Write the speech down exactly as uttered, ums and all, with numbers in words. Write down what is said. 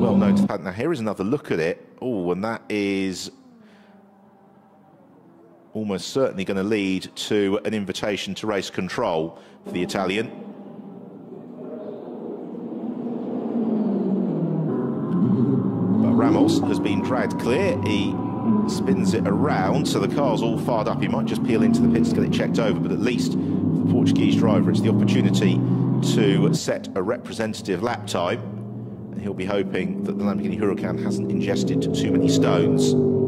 well known to the paddock. Now here is another look at it. Oh, and that is almost certainly going to lead to an invitation to race control for the Italian. But Ramos has been dragged clear. He spins it around, so the car's all fired up. He might just peel into the pits to get it checked over, but at least for the Portuguese driver, it's the opportunity to set a representative lap time. And he'll be hoping that the Lamborghini Huracan hasn't ingested too many stones.